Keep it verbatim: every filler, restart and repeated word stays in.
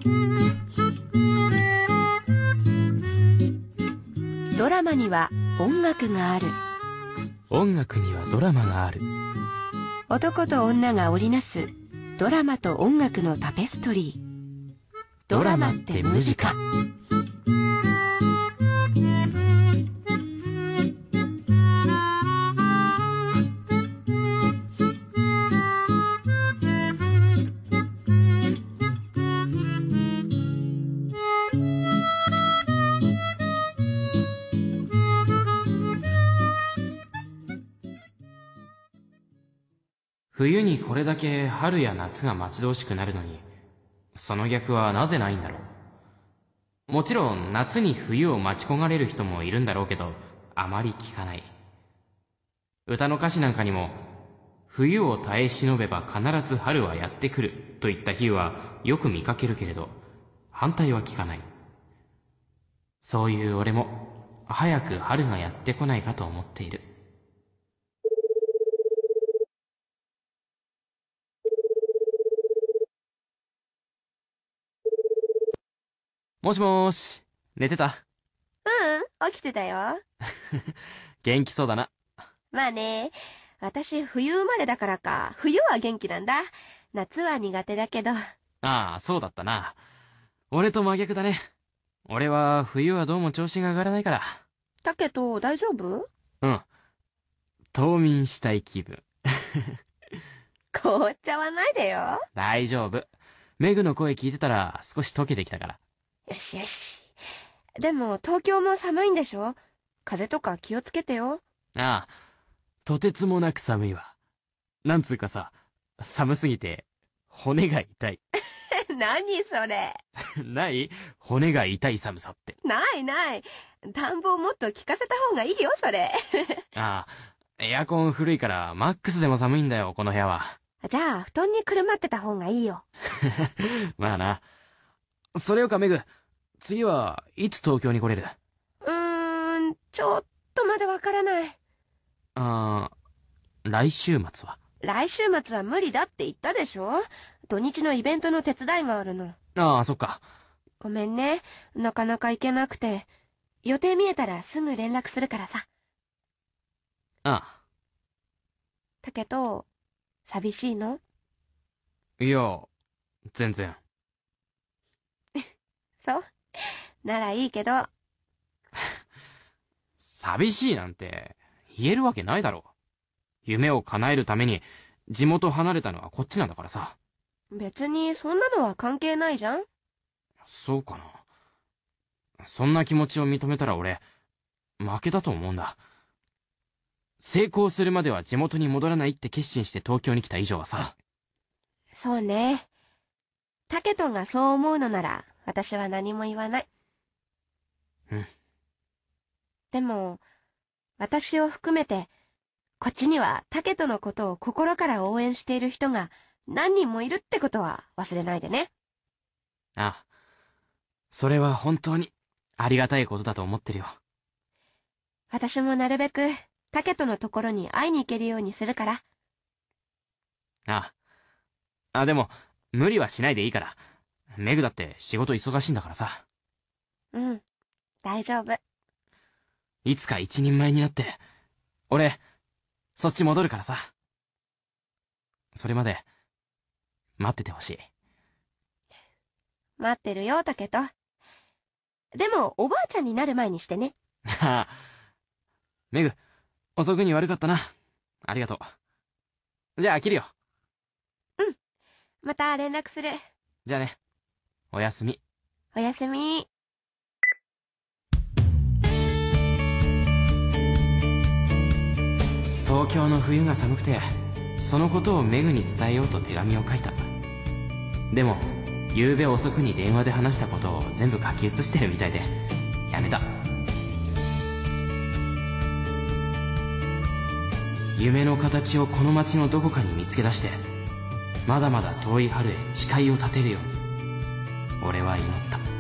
ドラマには音楽がある。 音楽にはドラマがある。 男と女が織りなすドラマと音楽のタペストリー。ドラマってムジカ。 冬にこれだけ春や夏が待ち遠しくなるのに、その逆はなぜないんだろう。もちろん夏に冬を待ち焦がれる人もいるんだろうけど、あまり聞かない。歌の歌詞なんかにも、冬を耐え忍べば必ず春はやってくるといった比喩はよく見かけるけれど、反対は聞かない。そういう俺も早く春がやってこないかと思っている。もしもーし、寝てた？ うん、起きてたよ。 元気そうだな。 まあね、私冬生まれだからか、冬は元気なんだ。夏は苦手だけど。 ああ、そうだったな。俺と真逆だね。俺は冬はどうも調子が上がらないから。 だけど大丈夫？ うん。冬眠したい気分。 凍っちゃわないでよ。 大丈夫。メグの声聞いてたら少し溶けてきたから。 よしよし。でも東京も寒いんでしょ？風邪とか気をつけてよ。 ああ、とてつもなく寒いわ。なんつうかさ、寒すぎて骨が痛い。 何それ。 ない骨が痛い寒さって。 ないない。暖房もっと効かせた方がいいよ、それ。 ああ、エアコン古いからマックスでも寒いんだよ、この部屋は。 じゃあ布団にくるまってた方がいいよ。 まあな。それよかメグ、次はいつ東京に来れる？ うーん、ちょっとまだわからない。 ああ、来週末は？ 来週末は無理だって言ったでしょ？土日のイベントの手伝いがあるの。 ああ、そっか。 ごめんね。なかなか行けなくて。予定見えたらすぐ連絡するからさ。 ああ。 だけど、寂しいの？ いや、全然。 そうならいいけど。 寂しいなんて言えるわけないだろう。夢を叶えるために地元離れたのはこっちなんだからさ。 別にそんなのは関係ないじゃん。 そうかな。そんな気持ちを認めたら俺、負けだと思うんだ。成功するまでは地元に戻らないって決心して東京に来た以上はさ。 そうね。タケトンがそう思うのなら、私は何も言わない。 うん。 でも、私を含めて、こっちにはタケトのことを心から応援している人が何人もいるってことは忘れないでね。 ああ。それは本当にありがたいことだと思ってるよ。 私もなるべくタケトのところに会いに行けるようにするから。 ああ。あ、でも、無理はしないでいいから。メグだって仕事忙しいんだからさ。 うん、大丈夫。 いつか一人前になって、俺、そっち戻るからさ。それまで、待っててほしい。 待ってるよ、タケト。でも、おばあちゃんになる前にしてね。 はあ。メグ、遅くに悪かったな。ありがとう。じゃあ、切るよ。 うん。また連絡する。 じゃあね。おやすみ。 おやすみ。 東京の冬が寒くて、そのことをメグに伝えようと手紙を書いた。でも、夕べ遅くに電話で話したことを全部書き写してるみたいで、やめた。夢の形をこの街のどこかに見つけ出して、まだまだ遠い春へ誓いを立てるように、俺は祈った。